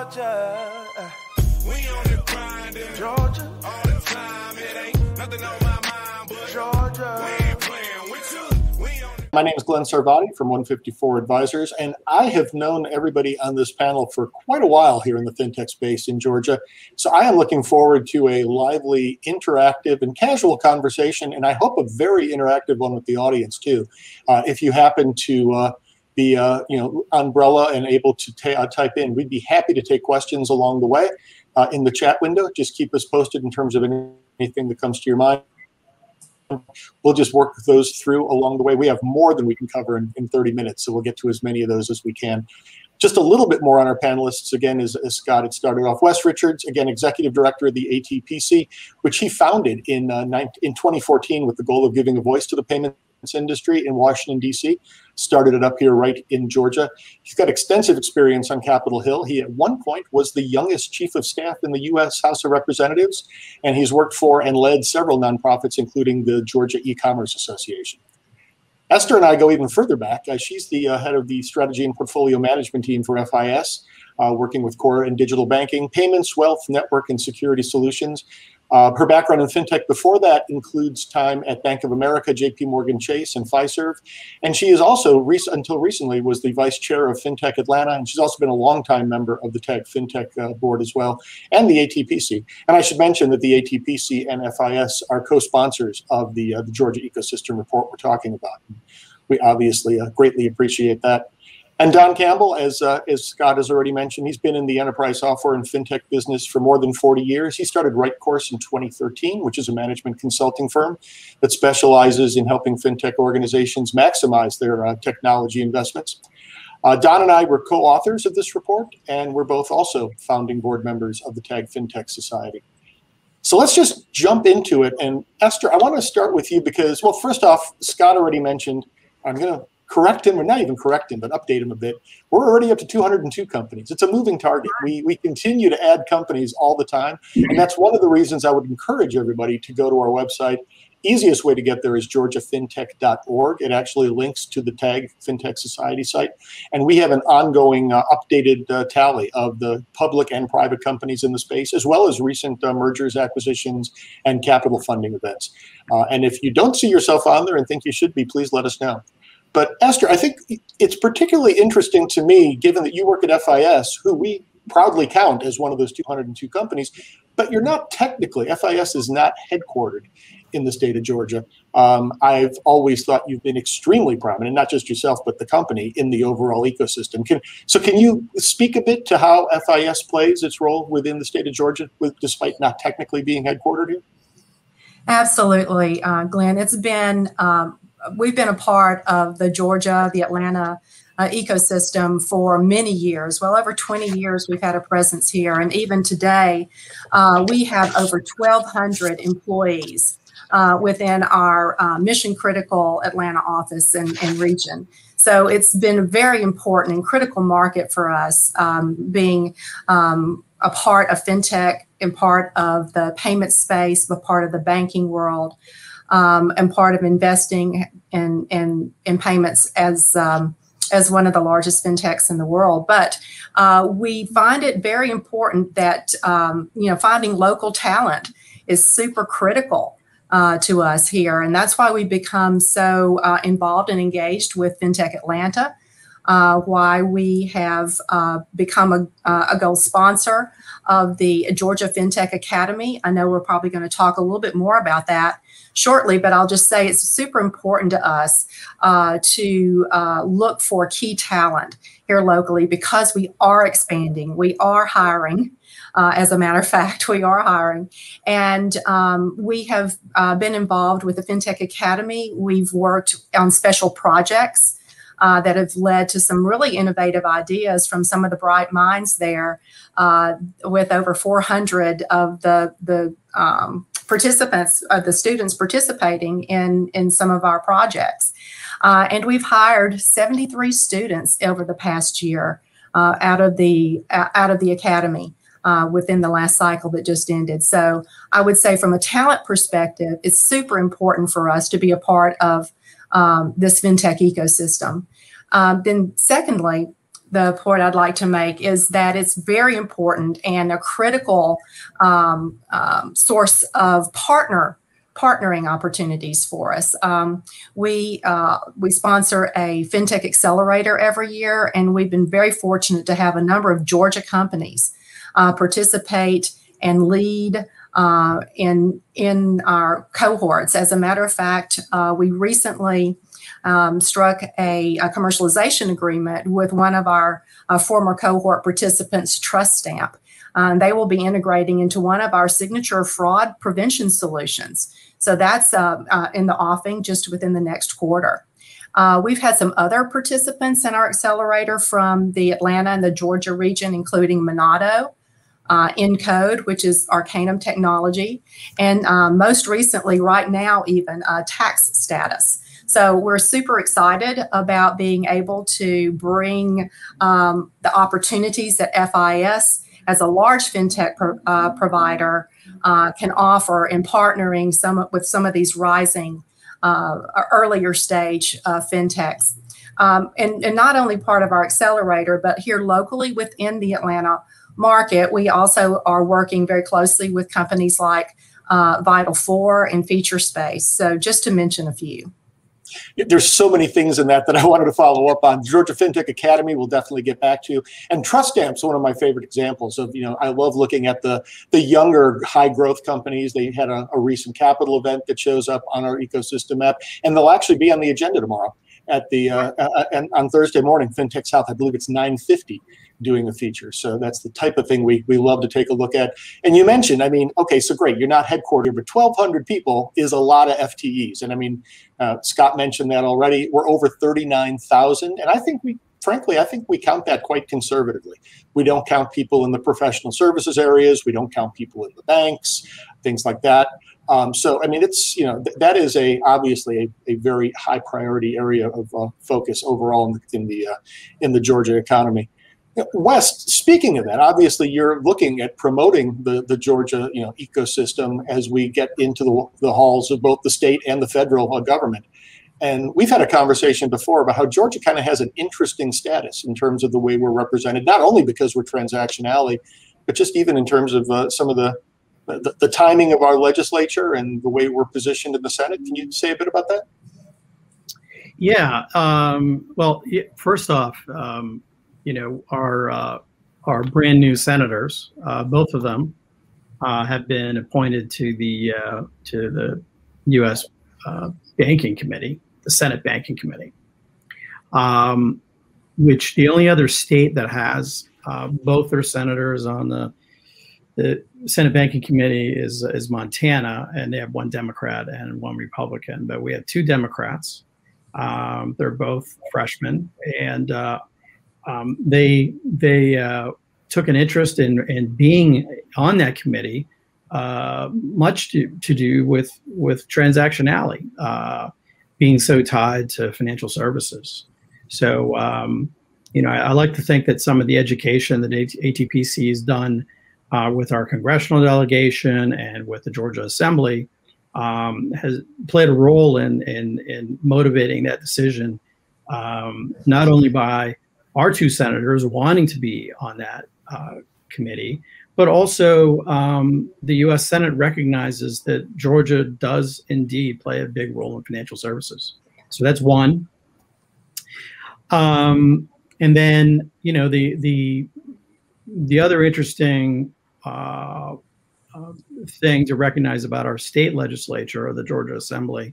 Georgia. We on the grind in Georgia all the time. It ain't nothing on my mind, but Georgia. We ain't playing with you. We on the... My name is Glen Sarvady from 154 Advisors, and I have known everybody on this panel for quite a while here in the fintech space in Georgia. So I am looking forward to a lively, interactive, and casual conversation, and I hope a very interactive one with the audience too. If you happen to be umbrella and able to type in, we'd be happy to take questions along the way in the chat window. Just keep us posted in terms of anything that comes to your mind. We'll just work those through along the way. We have more than we can cover in 30 minutes, so we'll get to as many of those as we can. Just a little bit more on our panelists, again, as Scott had started off. Wes Richards, again, Executive Director of the ATPC, which he founded in 2014 with the goal of giving a voice to the payments industry in Washington, D.C. Started it up here right in Georgia. He's got extensive experience on Capitol Hill. He at one point was the youngest chief of staff in the U.S. House of Representatives, and he's worked for and led several nonprofits, including the Georgia E-Commerce Association. Esther and I go even further back. She's the head of the strategy and portfolio management team for FIS, working with core and digital banking, payments, wealth, network, and security solutions. Her background in fintech before that includes time at Bank of America, JP Morgan Chase, and Fiserv. And she is also, until recently, was the vice chair of Fintech Atlanta. And she's also been a longtime member of the TAG Fintech board as well, and the ATPC. And I should mention that the ATPC and FIS are co-sponsors of the Georgia Ecosystem Report we're talking about. We obviously greatly appreciate that. And Don Campbell, as Scott has already mentioned, he's been in the enterprise software and fintech business for more than 40 years. He started Rightcourse in 2013, which is a management consulting firm that specializes in helping fintech organizations maximize their technology investments. Don and I were co-authors of this report, and we're both also founding board members of the TAG Fintech Society. So let's just jump into it. And Esther, I want to start with you because, well, first off, Scott already mentioned, I'm going to correct him, or not even correct him, but update him a bit. We're already up to 202 companies. It's a moving target. We continue to add companies all the time. And that's one of the reasons I would encourage everybody to go to our website. Easiest way to get there is georgiafintech.org. It actually links to the TAG Fintech Society site. And we have an ongoing updated tally of the public and private companies in the space, as well as recent mergers, acquisitions, and capital funding events. And if you don't see yourself on there and think you should be, please let us know. But Esther, I think it's particularly interesting to me, given that you work at FIS, who we proudly count as one of those 202 companies, but you're not technically, FIS is not headquartered in the state of Georgia. I've always thought you've been extremely prominent, not just yourself, but the company in the overall ecosystem. Can you speak a bit to how FIS plays its role within the state of Georgia, despite not technically being headquartered here? Absolutely, Glenn. It's been we've been a part of the Georgia, the Atlanta ecosystem for many years. Well, over 20 years we've had a presence here. And even today, we have over 1,200 employees within our mission critical Atlanta office and region. So it's been a very important and critical market for us, being a part of fintech and part of the payment space, but part of the banking world. And part of investing in payments as one of the largest fintechs in the world. But we find it very important that finding local talent is super critical to us here, and that's why we become so involved and engaged with Fintech Atlanta. Why we have become a gold sponsor of the Georgia Fintech Academy. I know we're probably going to talk a little bit more about that shortly, but I'll just say it's super important to us to look for key talent here locally because we are expanding, we are hiring. As a matter of fact, we are hiring. And we have been involved with the Fintech Academy. We've worked on special projects that have led to some really innovative ideas from some of the bright minds there, with over 400 of the participants, the students participating in some of our projects. And we've hired 73 students over the past year out of the academy within the last cycle that just ended. So I would say from a talent perspective, it's super important for us to be a part of this fintech ecosystem. Then secondly, point I'd like to make is that it's very important and a critical source of partnering opportunities for us. We sponsor a Fintech accelerator every year, and we've been very fortunate to have a number of Georgia companies participate and lead in our cohorts. As a matter of fact, we recently struck a commercialization agreement with one of our former cohort participants, Trust Stamp. They will be integrating into one of our signature fraud prevention solutions. So that's in the offing just within the next quarter. We've had some other participants in our accelerator from the Atlanta and the Georgia region, including Monado, Encode, which is Arcanum Technology, and most recently, right now, even Tax Status. So we're super excited about being able to bring the opportunities that FIS, as a large fintech provider, can offer in partnering with some of these rising earlier stage fintechs. And not only part of our accelerator, but here locally within the Atlanta market, we also are working very closely with companies like Vital4 and FeatureSpace. So just to mention a few. There's so many things in that I wanted to follow up on. Georgia FinTech Academy, we'll definitely get back to. And Trust Stamp's one of my favorite examples of, I love looking at the younger high growth companies. They had a recent capital event that shows up on our ecosystem app, and they'll actually be on the agenda tomorrow at the on Thursday morning, FinTech South. I believe it's 9:50. Doing a feature. So that's the type of thing we love to take a look at. And you mentioned, okay, so great, you're not headquartered, but 1,200 people is a lot of FTEs. And Scott mentioned that already. We're over 39,000. And I think we count that quite conservatively. We don't count people in the professional services areas. We don't count people in the banks, things like that. So, it's, that is obviously a very high priority area of focus overall in the Georgia economy. West, speaking of that, obviously you're looking at promoting the Georgia ecosystem as we get into the halls of both the state and the federal government. And we've had a conversation before about how Georgia kind of has an interesting status in terms of the way we're represented, not only because we're Transaction Alley, but just even in terms of some of the timing of our legislature and the way we're positioned in the Senate. Can you say a bit about that? Yeah. Well, first off, our brand new senators, both of them, have been appointed to the U.S. Banking Committee, the Senate Banking Committee, which the only other state that has both their senators on the Senate Banking Committee is Montana, and they have one Democrat and one Republican. But we have two Democrats. They're both freshmen, and they took an interest in being on that committee, much to do with Transaction Alley being so tied to financial services. So, I like to think that some of the education that ATPC has done with our congressional delegation and with the Georgia Assembly has played a role in motivating that decision, not only by our two senators wanting to be on that committee, but also the U.S. Senate recognizes that Georgia does indeed play a big role in financial services. So that's one. And then, the other interesting thing to recognize about our state legislature or the Georgia Assembly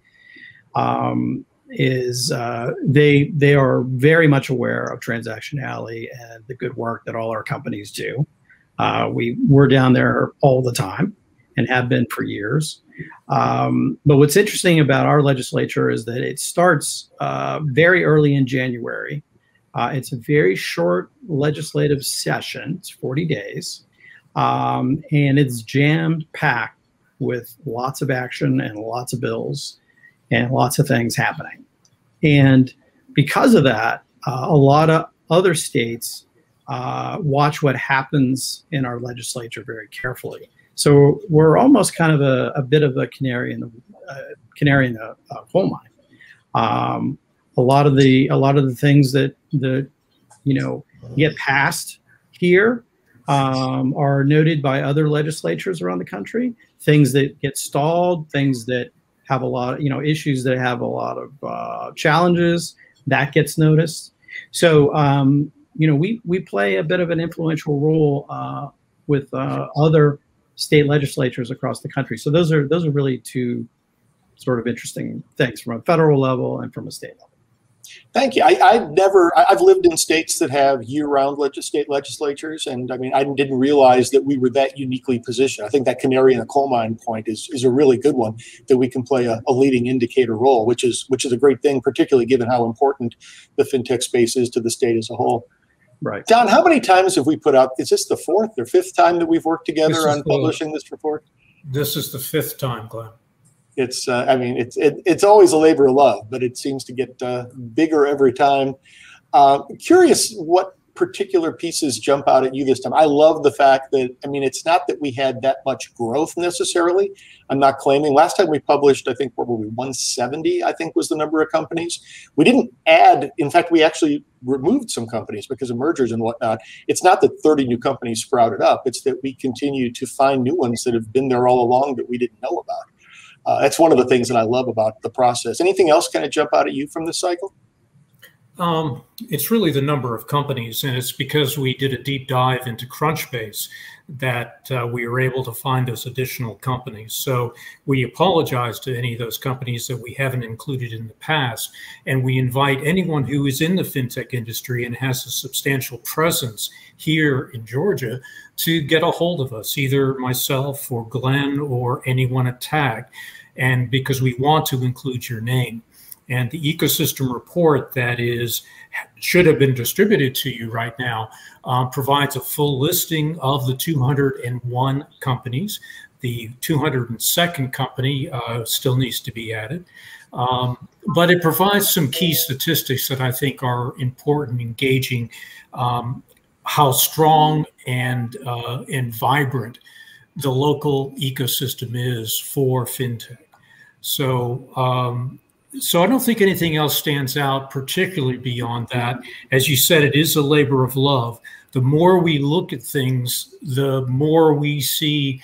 is they are very much aware of Transaction Alley and the good work that all our companies do. We're down there all the time and have been for years. But what's interesting about our legislature is that it starts very early in January. It's a very short legislative session. It's 40 days. And it's jammed-packed with lots of action and lots of bills and lots of things happening. And because of that, a lot of other states watch what happens in our legislature very carefully. So we're almost kind of a bit of a canary in the coal mine. A lot of the things that get passed here are noted by other legislatures around the country. Things that get stalled, things that have a lot of, issues that have a lot of challenges, that gets noticed. So, we play a bit of an influential role with other state legislatures across the country. So those are really two sort of interesting things from a federal level and from a state level. Thank you. I've lived in states that have year-round state legislatures, and I mean, I didn't realize that we were that uniquely positioned. I think that canary in the coal mine point is a really good one, that we can play a leading indicator role, which is a great thing, particularly given how important the fintech space is to the state as a whole. Right. Don, how many times have we put out? Is this the fourth or fifth time that we've worked together on publishing this report? This is the fifth time, Glenn. It's, it's always a labor of love, but it seems to get bigger every time. Curious what particular pieces jump out at you this time. I love the fact that, it's not that we had that much growth necessarily. I'm not claiming. Last time we published, I think, what were we, 170, I think was the number of companies. We didn't add, in fact, we actually removed some companies because of mergers and whatnot. It's not that 30 new companies sprouted up. It's that we continue to find new ones that have been there all along that we didn't know about. That's one of the things that I love about the process. Anything else kind of jump out at you from this cycle? It's really the number of companies, and it's because we did a deep dive into Crunchbase that we were able to find those additional companies. So we apologize to any of those companies that we haven't included in the past, and we invite anyone who is in the fintech industry and has a substantial presence here in Georgia to get a hold of us, either myself or Glenn or anyone at TAG, and because we want to include your name. And the ecosystem report that should have been distributed to you right now provides a full listing of the 201 companies. The 202nd company still needs to be added. But it provides some key statistics that I think are important in gauging how strong and vibrant the local ecosystem is for fintech. So I don't think anything else stands out particularly beyond that. As you said, it is a labor of love. The more we look at things, the more we see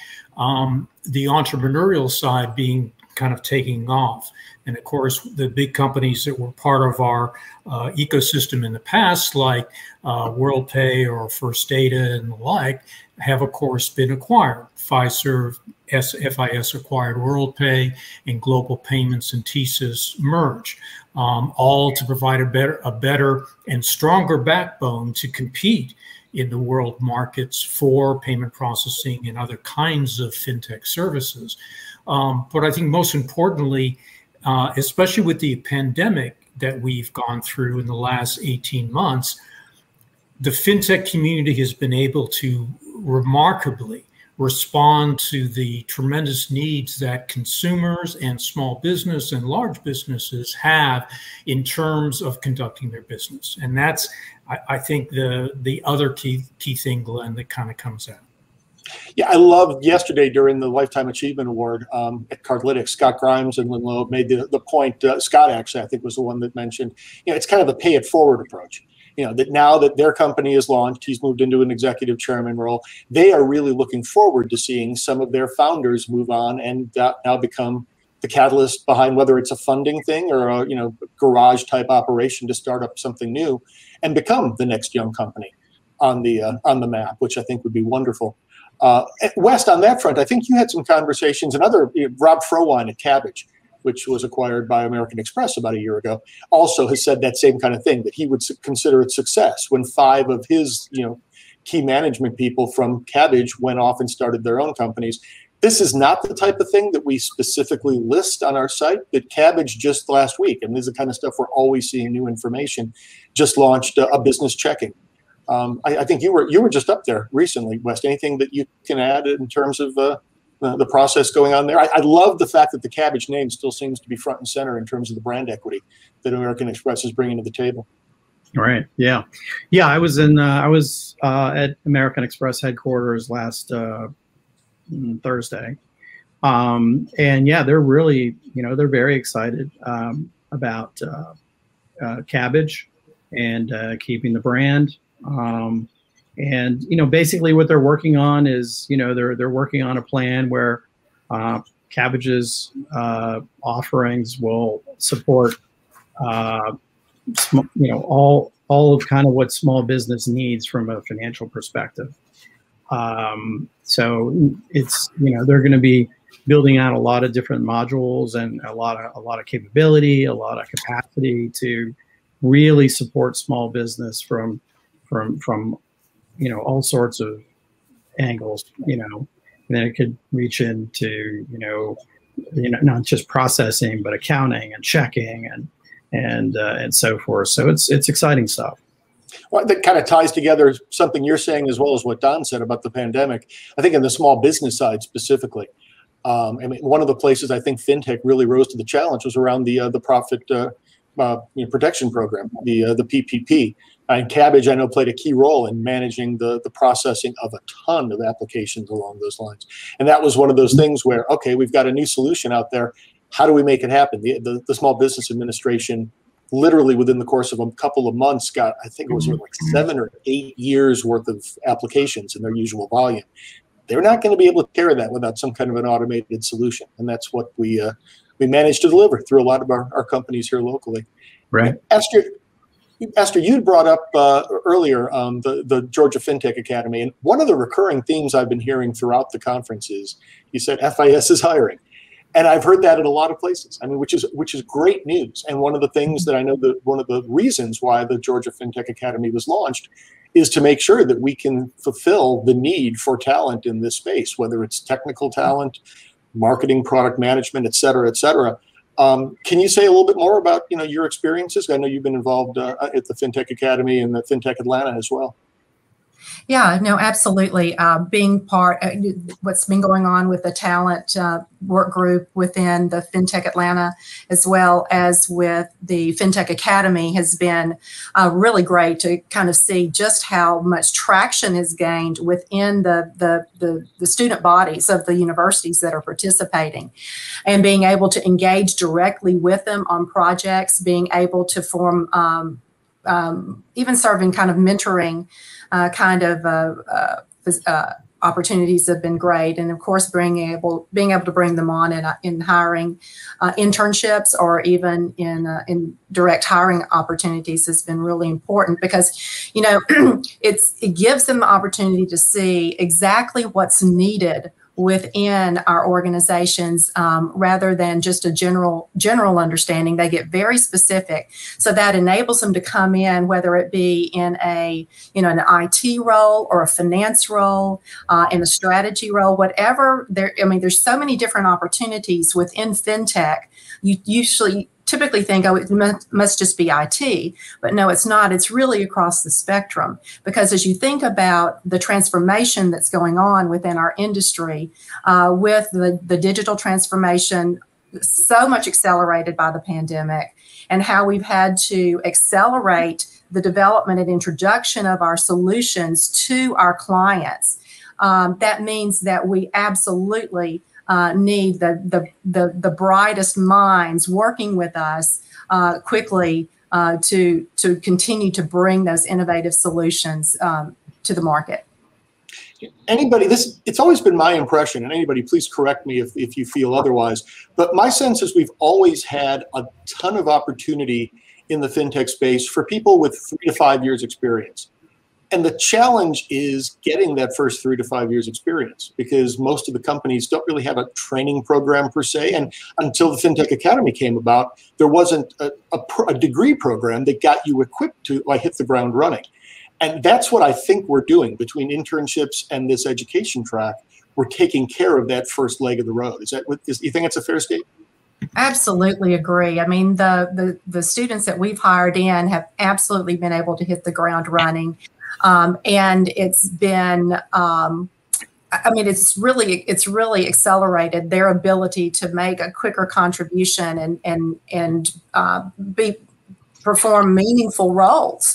the entrepreneurial side being kind of taking off. And of course, the big companies that were part of our ecosystem in the past, like WorldPay or First Data and the like, have of course been acquired. Fiserv, FIS acquired WorldPay, and Global Payments and TSYS merge, all to provide a better and stronger backbone to compete in the world markets for payment processing and other kinds of fintech services. But I think most importantly, especially with the pandemic that we've gone through in the last 18 months, the fintech community has been able to remarkably respond to the tremendous needs that consumers and small business and large businesses have in terms of conducting their business. And that's, I think, the other key thing, Glenn, that kind of comes out. Yeah, I loved yesterday during the Lifetime Achievement Award at Cardlytics, Scott Grimes and Lynn Loeb made the point, Scott actually, I think, was the one that mentioned, it's kind of the pay it forward approach. That now that their company is launched, he's moved into an executive chairman role, they are really looking forward to seeing some of their founders move on and now become the catalyst behind whether it's a funding thing or a garage type operation to start up something new and become the next young company on the map, which I think would be wonderful. West, on that front, I think you had some conversations, Rob Frowine at Cabbage, which was acquired by American Express about a year ago, also has said that same kind of thing, that he would consider it success when 5 of his key management people from Cabbage went off and started their own companies. This is not the type of thing that we specifically list on our site, but Cabbage just last week, and this is the kind of stuff we're always seeing new information, just launched a business checking. I think you were just up there recently, West. Anything that you can add in terms of the process going on there? I love the fact that the Cabbage name still seems to be front and center in terms of the brand equity that American Express is bringing to the table. Right. Yeah. Yeah. I was at American Express headquarters last Thursday, and yeah, they're really they're very excited about Cabbage and keeping the brand. And basically what they're working on is they're working on a plan where Cabbage's offerings will support all of kind of what small business needs from a financial perspective. So it's they're going to be building out a lot of different modules and a lot of capability, a lot of capacity to really support small business from all sorts of angles. And then it could reach into not just processing but accounting and checking and so forth. So it's exciting stuff. Well, that kind of ties together something you're saying as well as what Don said about the pandemic. I think in the small business side specifically, one of the places I think fintech really rose to the challenge was around the profit protection program, the PPP. And Cabbage, I know, played a key role in managing the processing of a ton of applications along those lines. And that was one of those things where, okay, we've got a new solution out there. How do we make it happen? The Small Business Administration, literally within the course of a couple of months, got, I think it was like 7 or 8 years worth of applications in their usual volume. They're not going to be able to carry that without some kind of an automated solution. And that's what we managed to deliver through a lot of our companies here locally. Right. Esther, you brought up earlier the Georgia Fintech Academy. And one of the recurring themes I've been hearing throughout the conference is you said FIS is hiring. And I've heard that in a lot of places. I mean, which is great news. And one of the things that I know that one of the reasons why the Georgia Fintech Academy was launched is to make sure that we can fulfill the need for talent in this space, whether it's technical talent, marketing, product management, et cetera, et cetera. Can you say a little bit more about your experiences? I know you've been involved at the Fintech Academy and the Fintech Atlanta as well. Yeah, no, absolutely. Being part, what's been going on with the talent work group within the Fintech Atlanta, as well as with the Fintech Academy, has been really great to kind of see just how much traction is gained within the student bodies of the universities that are participating, and being able to engage directly with them on projects, being able to form, even serving kind of mentoring opportunities have been great, and of course, being able to bring them on in hiring internships or even in direct hiring opportunities has been really important, because it gives them the opportunity to see exactly what's needed within our organizations, rather than just a general understanding. They get very specific, so that enables them to come in, whether it be in an IT role or a finance role, in a strategy role, whatever. There's so many different opportunities within fintech. You typically think, oh, it must just be IT, but no, it's not. It's really across the spectrum, because as you think about the transformation that's going on within our industry, with the digital transformation so much accelerated by the pandemic, and how we've had to accelerate the development and introduction of our solutions to our clients, that means that we absolutely need the brightest minds working with us quickly to continue to bring those innovative solutions to the market. It's always been my impression, and anybody please correct me if you feel otherwise, but my sense is we've always had a ton of opportunity in the fintech space for people with 3 to 5 years experience. And the challenge is getting that first 3 to 5 years experience, because most of the companies don't really have a training program per se. And until the Fintech Academy came about, there wasn't a degree program that got you equipped to hit the ground running. And that's what I think we're doing between internships and this education track. We're taking care of that first leg of the road. You think it's a fair statement? Absolutely agree. I mean, the students that we've hired in have absolutely been able to hit the ground running. And it's been, it's really accelerated their ability to make a quicker contribution and perform meaningful roles,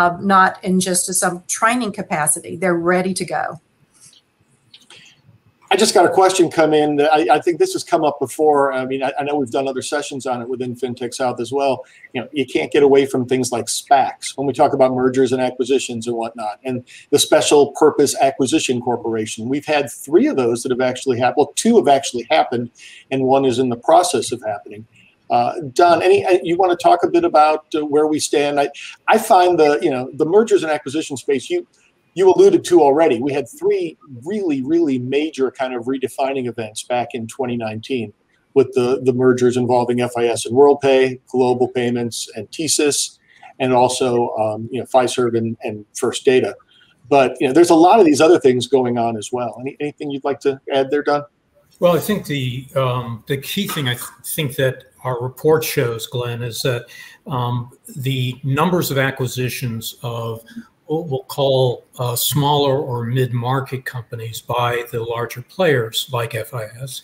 not in just some training capacity. They're ready to go. I just got a question come in. I think this has come up before. I mean, I know we've done other sessions on it within FinTech South as well. You know, you can't get away from things like SPACs when we talk about mergers and acquisitions and whatnot, and the Special Purpose Acquisition Corporation. We've had 3 of those that have actually happened. Well, 2 have actually happened, and 1 is in the process of happening. Don, you want to talk a bit about where we stand? I find the mergers and acquisition space, you alluded to already. We had 3 really, really major kind of redefining events back in 2019 with the mergers involving FIS and WorldPay, Global Payments and TSYS, and also Fiserv and First Data. But there's a lot of these other things going on as well. Anything you'd like to add there, Don? Well, I think the key thing I think that our report shows, Glenn, is that the numbers of acquisitions of what we'll call smaller or mid-market companies by the larger players like FIS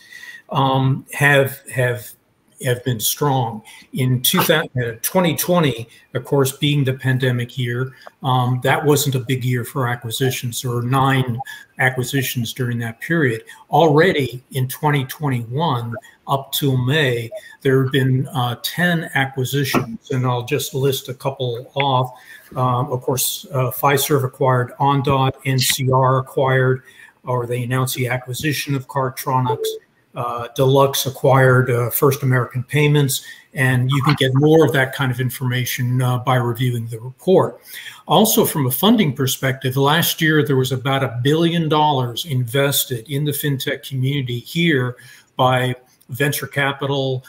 have been strong. In 2020, of course, being the pandemic year, that wasn't a big year for acquisitions. There were 9 acquisitions during that period. Already in 2021, up till May, there have been 10 acquisitions, and I'll just list a couple off. Of course, Fiserv acquired Ondot, NCR acquired, or they announced the acquisition of Cardtronics. Deluxe acquired First American Payments, and you can get more of that kind of information by reviewing the report. Also, from a funding perspective, last year there was about $1 billion invested in the fintech community here by venture capital,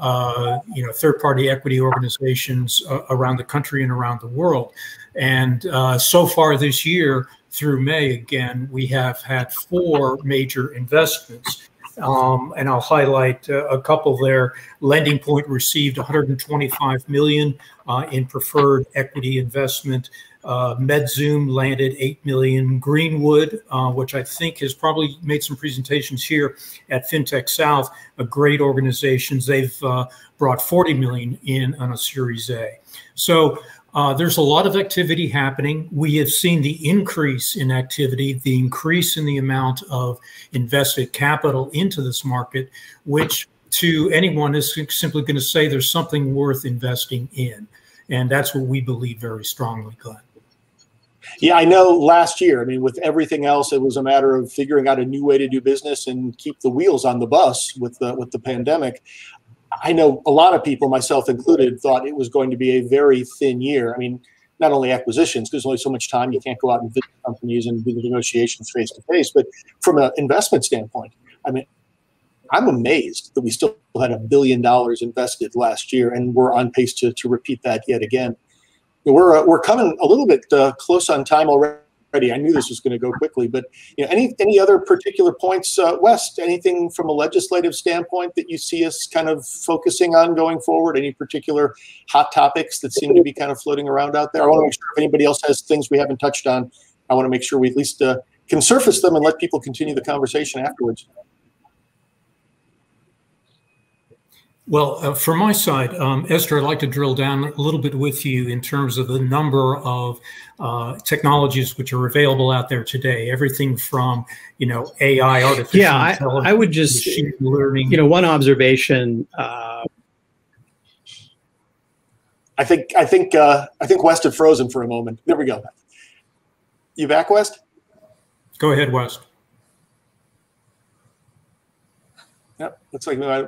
third-party equity organizations around the country and around the world. And so far this year, through May, again, we have had 4 major investments. And I'll highlight a couple there. Lending Point received $125 million in preferred equity investment. MedZoom landed $8 million. Greenwood, which I think has probably made some presentations here at FinTech South, a great organization. They've brought $40 million in on a Series A. So there's a lot of activity happening. We have seen the increase in activity, the increase in the amount of invested capital into this market, which to anyone is simply going to say there's something worth investing in. And that's what we believe very strongly, Glenn. Yeah, I know last year, I mean, with everything else, it was a matter of figuring out a new way to do business and keep the wheels on the bus with the pandemic. I know a lot of people, myself included, thought it was going to be a very thin year. I mean, not only acquisitions, because there's only so much time, you can't go out and visit companies and do the negotiations face to face, but from an investment standpoint, I mean, I'm amazed that we still had $1 billion invested last year, and we're on pace to repeat that yet again. We're coming a little bit close on time already. I knew this was going to go quickly, but any other particular points, West? Anything from a legislative standpoint that you see us kind of focusing on going forward? Any particular hot topics that seem to be kind of floating around out there? I want to make sure if anybody else has things we haven't touched on, I want to make sure we at least can surface them and let people continue the conversation afterwards. Well, from my side, Esther, I'd like to drill down a little bit with you in terms of the number of technologies which are available out there today. Everything from, AI, artificial intelligence, I would just, machine learning. One observation. I think West had frozen for a moment. There we go. You back, West? Go ahead, West. Yep, looks like we might.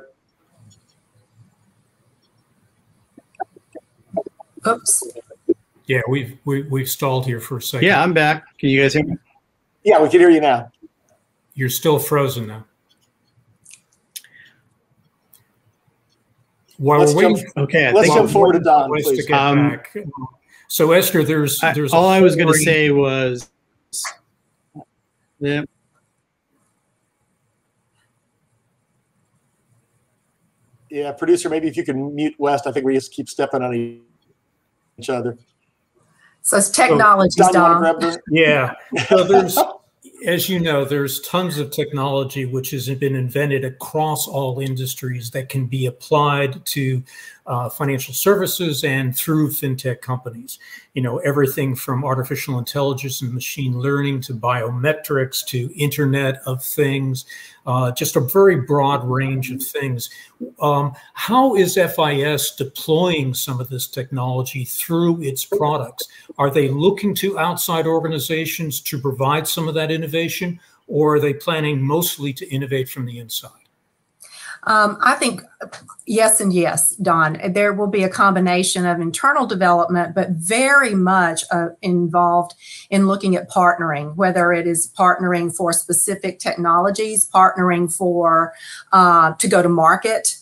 Oops. Yeah, we've stalled here for a second. Yeah, I'm back. Can you guys hear me? Yeah, we can hear you now. You're still frozen now. Let's jump forward to Don, please. Back. So Esther, there's all I was going to say was, yeah. Yeah, producer, maybe if you can mute West. I think we just keep stepping on each other. So it's technology, Don. Yeah. So there's, as you know, there's tons of technology which has been invented across all industries that can be applied to financial services and through fintech companies. You know, everything from artificial intelligence and machine learning to biometrics to Internet of Things, just a very broad range of things. How is FIS deploying some of this technology through its products? Are they looking to outside organizations to provide some of that innovation, or are they planning mostly to innovate from the inside? I think yes and yes, Don. There will be a combination of internal development, but very much involved in looking at partnering, whether it is partnering for specific technologies, partnering for to go to market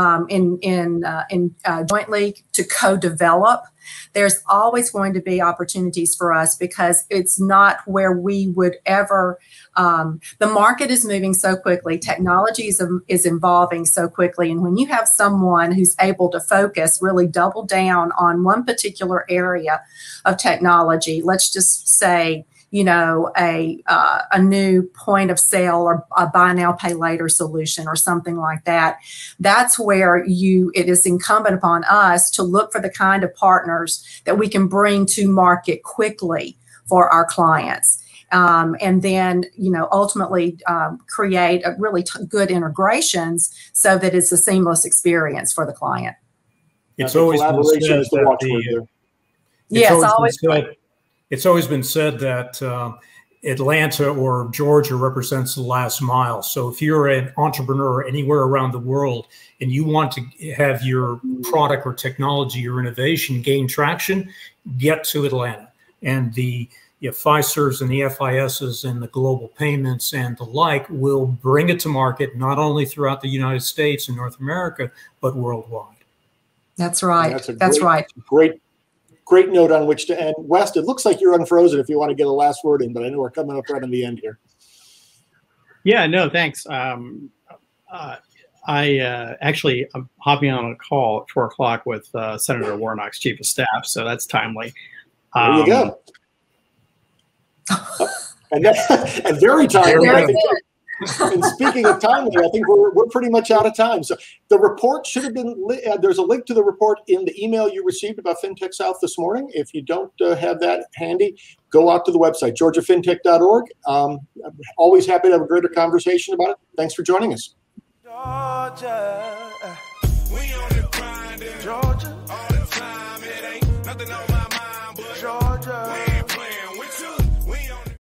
jointly to co-develop. There's always going to be opportunities for us because it's not where we would ever. The market is moving so quickly. Technology is evolving so quickly. And when you have someone who's able to focus, really double down on one particular area of technology, let's just say, you know, a new point of sale or a buy now, pay later solution or something like that. That's where it is incumbent upon us to look for the kind of partners that we can bring to market quickly for our clients. And then, you know, ultimately create a really good integrations so that it's a seamless experience for the client. It's always been said that it's always been said that Atlanta or Georgia represents the last mile. So if you're an entrepreneur anywhere around the world and you want to have your product or technology or innovation gain traction, get to Atlanta. And the Fiservs and the FISs and the global payments and the like will bring it to market, not only throughout the United States and North America, but worldwide. That's right. Great note on which to end. West, it looks like you're unfrozen if you want to get a last word in, but I know we're coming up right on the end here. Yeah, no, thanks. Actually, I'm hopping on a call at 4 o'clock with Senator Warnock's chief of staff, so that's timely. There you go. and very timely. And speaking of timely, I think we're pretty much out of time. So the report should have been, there's a link to the report in the email you received about FinTech South this morning. If you don't have that handy, go out to the website, georgiafintech.org. I'm always happy to have a greater conversation about it. Thanks for joining us. Georgia, we on the grind in Georgia all the time. It ain't nothing on my mind but Georgia.